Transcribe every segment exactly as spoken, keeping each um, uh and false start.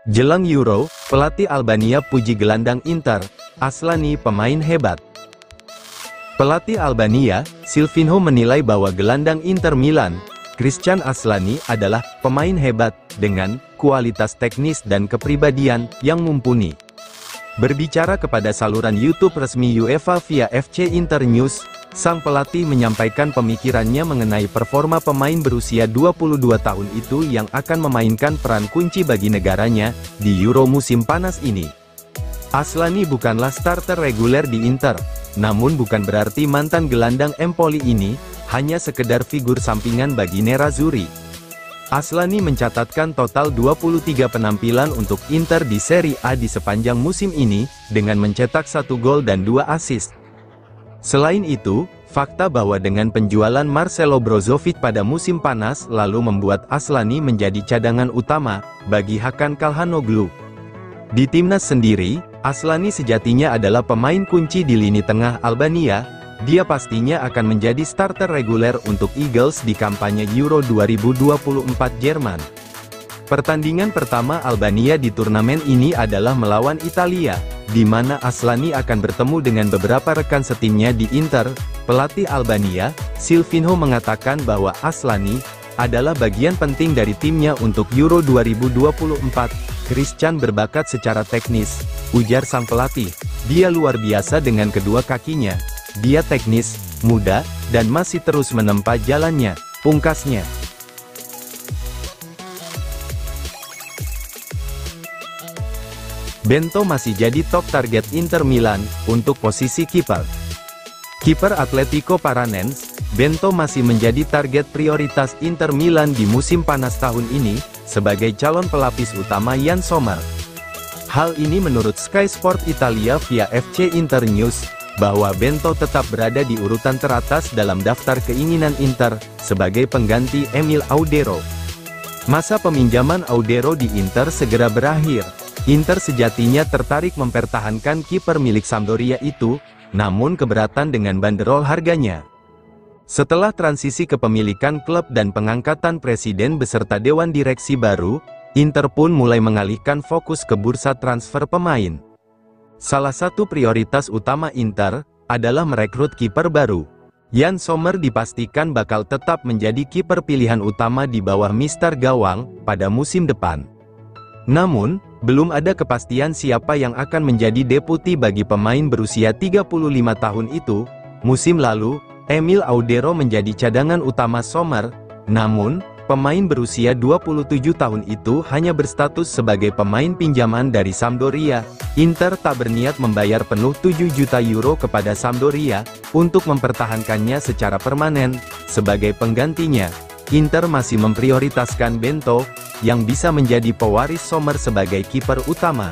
Jelang Euro, pelatih Albania puji gelandang Inter, Asllani pemain hebat. Pelatih Albania, Silvinho menilai bahwa gelandang Inter Milan, Christian Asllani adalah pemain hebat, dengan kualitas teknis dan kepribadian yang mumpuni. Berbicara kepada saluran YouTube resmi UEFA via F C Inter News, sang pelatih menyampaikan pemikirannya mengenai performa pemain berusia dua puluh dua tahun itu yang akan memainkan peran kunci bagi negaranya di Euro musim panas ini. Asllani bukanlah starter reguler di Inter, namun bukan berarti mantan gelandang Empoli ini hanya sekedar figur sampingan bagi Nerazzurri. Asllani mencatatkan total dua puluh tiga penampilan untuk Inter di Serie A di sepanjang musim ini, dengan mencetak satu gol dan dua assist. Selain itu, fakta bahwa dengan penjualan Marcelo Brozovic pada musim panas lalu membuat Asllani menjadi cadangan utama bagi Hakan Calhanoglu. Di timnas sendiri, Asllani sejatinya adalah pemain kunci di lini tengah Albania. Dia pastinya akan menjadi starter reguler untuk Eagles di kampanye Euro dua ribu dua puluh empat Jerman. Pertandingan pertama Albania di turnamen ini adalah melawan Italia, di mana Asllani akan bertemu dengan beberapa rekan setimnya di Inter. Pelatih Albania, Silvinho mengatakan bahwa Asllani adalah bagian penting dari timnya untuk Euro dua ribu dua puluh empat. Christian berbakat secara teknis, ujar sang pelatih. Dia luar biasa dengan kedua kakinya. Dia teknis, muda, dan masih terus menempa jalannya, pungkasnya. Bento masih jadi top target Inter Milan untuk posisi kiper. Kiper Atletico Paranaense, Bento masih menjadi target prioritas Inter Milan di musim panas tahun ini, sebagai calon pelapis utama Yann Sommer. Hal ini menurut Sky Sport Italia via F C Inter News, bahwa Bento tetap berada di urutan teratas dalam daftar keinginan Inter, sebagai pengganti Emil Audero. Masa peminjaman Audero di Inter segera berakhir. Inter sejatinya tertarik mempertahankan kiper milik Sampdoria itu, namun keberatan dengan banderol harganya. Setelah transisi kepemilikan klub dan pengangkatan presiden beserta dewan direksi baru, Inter pun mulai mengalihkan fokus ke bursa transfer pemain. Salah satu prioritas utama Inter adalah merekrut kiper baru. Yann Sommer dipastikan bakal tetap menjadi kiper pilihan utama di bawah Mister Gawang pada musim depan. Namun, belum ada kepastian siapa yang akan menjadi deputi bagi pemain berusia tiga puluh lima tahun itu. Musim lalu, Emil Audero menjadi cadangan utama Sommer, namun pemain berusia dua puluh tujuh tahun itu hanya berstatus sebagai pemain pinjaman dari Sampdoria. Inter tak berniat membayar penuh tujuh juta euro kepada Sampdoria untuk mempertahankannya secara permanen. Sebagai penggantinya, Inter masih memprioritaskan Bento, yang bisa menjadi pewaris Sommer sebagai kiper utama.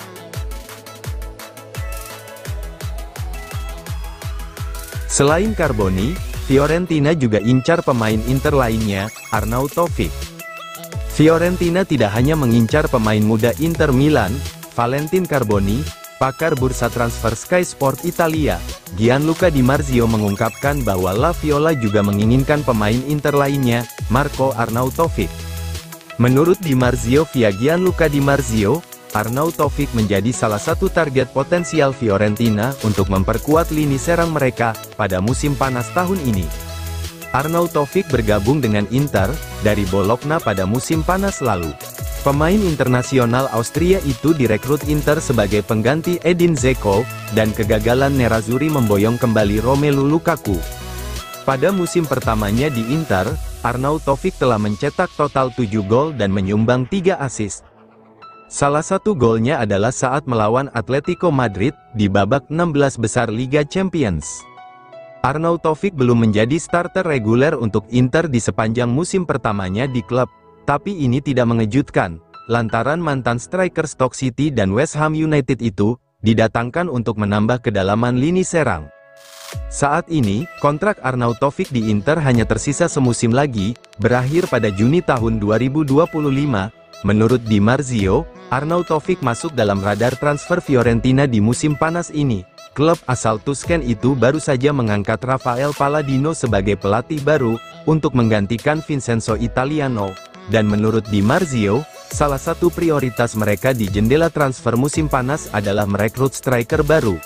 Selain Carboni, Fiorentina juga incar pemain Inter lainnya, Arnautovic. Fiorentina tidak hanya mengincar pemain muda Inter Milan, Valentin Carboni. Pakar bursa transfer Sky Sport Italia, Gianluca Di Marzio mengungkapkan bahwa La Viola juga menginginkan pemain Inter lainnya, Marco Arnautovic. Menurut Di Marzio via Gianluca Di Marzio, Arnautovic menjadi salah satu target potensial Fiorentina untuk memperkuat lini serang mereka pada musim panas tahun ini. Arnautovic bergabung dengan Inter dari Bologna pada musim panas lalu. Pemain internasional Austria itu direkrut Inter sebagai pengganti Edin Dzeko, dan kegagalan Nerazzurri memboyong kembali Romelu Lukaku. Pada musim pertamanya di Inter, Arnautovic telah mencetak total tujuh gol dan menyumbang tiga assist. Salah satu golnya adalah saat melawan Atletico Madrid di babak enam belas besar Liga Champions. Arnautovic belum menjadi starter reguler untuk Inter di sepanjang musim pertamanya di klub, tapi ini tidak mengejutkan, lantaran mantan striker Stoke City dan West Ham United itu didatangkan untuk menambah kedalaman lini serang. Saat ini, kontrak Arnautovic di Inter hanya tersisa semusim lagi, berakhir pada Juni tahun dua ribu dua puluh lima. Menurut Di Marzio, Arnautovic masuk dalam radar transfer Fiorentina di musim panas ini. Klub asal Tusken itu baru saja mengangkat Rafael Palladino sebagai pelatih baru, untuk menggantikan Vincenzo Italiano, dan menurut Di Marzio, salah satu prioritas mereka di jendela transfer musim panas adalah merekrut striker baru.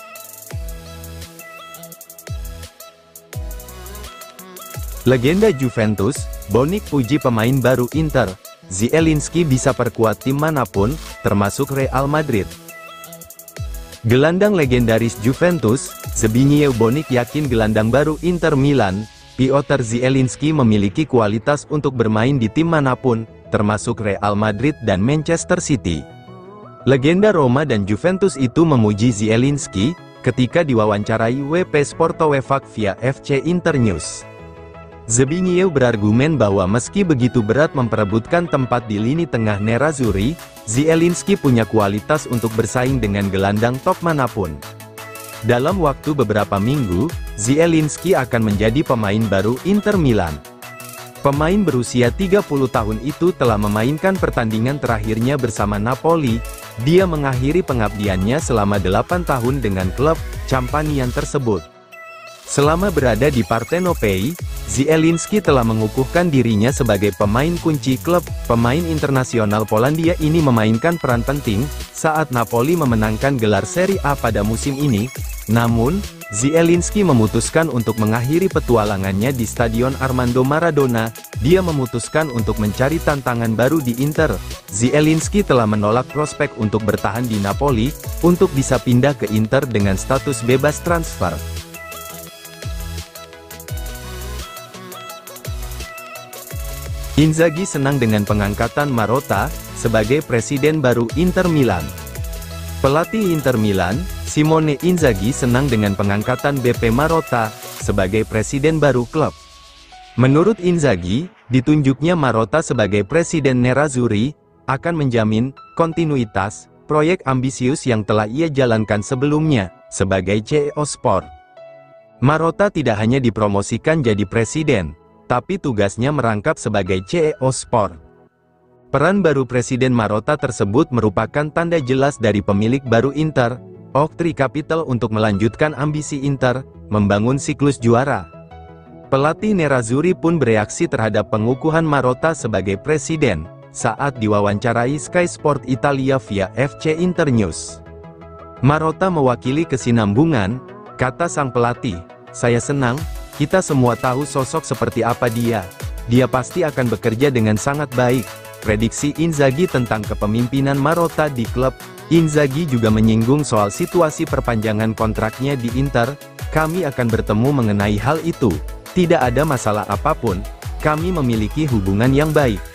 Legenda Juventus, Bonik puji pemain baru Inter, Zielinski bisa perkuat tim manapun, termasuk Real Madrid. Gelandang legendaris Juventus, Zbigniew Bonik yakin gelandang baru Inter Milan, Piotr Zielinski memiliki kualitas untuk bermain di tim manapun, termasuk Real Madrid dan Manchester City. Legenda Roma dan Juventus itu memuji Zielinski, ketika diwawancarai W P Sportowevac via F C Internews. Zbigniew berargumen bahwa meski begitu berat memperebutkan tempat di lini tengah Nerazzurri, Zielinski punya kualitas untuk bersaing dengan gelandang top manapun. Dalam waktu beberapa minggu, Zielinski akan menjadi pemain baru Inter Milan. Pemain berusia tiga puluh tahun itu telah memainkan pertandingan terakhirnya bersama Napoli. Dia mengakhiri pengabdiannya selama delapan tahun dengan klub Campanian tersebut. Selama berada di Partenopei, Zielinski telah mengukuhkan dirinya sebagai pemain kunci klub. Pemain internasional Polandia ini memainkan peran penting saat Napoli memenangkan gelar Serie A pada musim ini. Namun, Zielinski memutuskan untuk mengakhiri petualangannya di Stadion Armando Maradona. Dia memutuskan untuk mencari tantangan baru di Inter. Zielinski telah menolak prospek untuk bertahan di Napoli, untuk bisa pindah ke Inter dengan status bebas transfer. Inzaghi senang dengan pengangkatan Marotta sebagai presiden baru Inter Milan. Pelatih Inter Milan, Simone Inzaghi senang dengan pengangkatan B P Marotta sebagai presiden baru klub. Menurut Inzaghi, ditunjuknya Marotta sebagai presiden Nerazzurri akan menjamin kontinuitas proyek ambisius yang telah ia jalankan sebelumnya sebagai C E O Sport. Marotta tidak hanya dipromosikan jadi presiden, tapi tugasnya merangkap sebagai C E O Sport. Peran baru Presiden Marotta tersebut merupakan tanda jelas dari pemilik baru Inter, Oaktree Capital, untuk melanjutkan ambisi Inter, membangun siklus juara. Pelatih Nerazzurri pun bereaksi terhadap pengukuhan Marotta sebagai presiden, saat diwawancarai Sky Sport Italia via F C Internews. Marotta mewakili kesinambungan, kata sang pelatih. Saya senang. Kita semua tahu sosok seperti apa dia. Dia pasti akan bekerja dengan sangat baik. Prediksi Inzaghi tentang kepemimpinan Marotta di klub. Inzaghi juga menyinggung soal situasi perpanjangan kontraknya di Inter. Kami akan bertemu mengenai hal itu. Tidak ada masalah apapun. Kami memiliki hubungan yang baik.